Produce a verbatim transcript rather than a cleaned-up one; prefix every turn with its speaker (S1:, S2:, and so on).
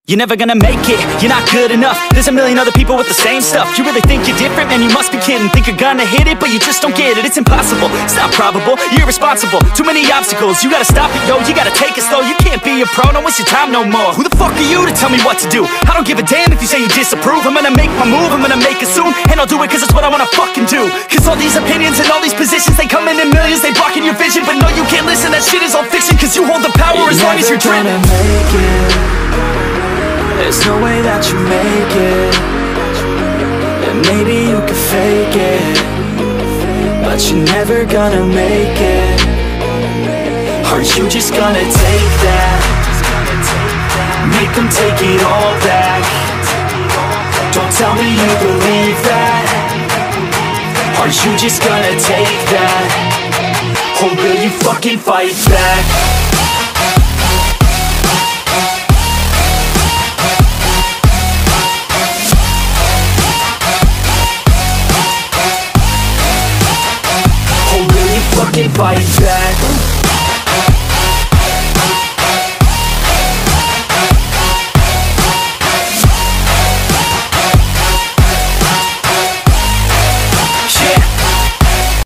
S1: You're never gonna make it, you're not good enough. There's a million other people with the same stuff. You really think you're different? Man, you must be kidding. Think you're gonna hit it, but you just don't get it. It's impossible, it's not probable, you're irresponsible. Too many obstacles, you gotta stop it, yo. You gotta take it slow, you can't be a pro. Don't waste your time no more. Who the fuck are you to tell me what to do? I don't give a damn if you say you disapprove. I'm gonna make my move, I'm gonna make it soon. And I'll do it cause it's what I wanna fucking do. Cause all these opinions and all these positions, they come in in millions, they blocking your vision. But no, you can't listen, that shit is all fiction. Cause you hold the power as long as you're dreaming.
S2: Make it. There's no way that you make it. And maybe you can fake it, but you're never gonna make it. Are you just gonna take that? Make them take it all back. Don't tell me you believe that. Are you just gonna take that? Or will you fucking fight back? Fucking fight back.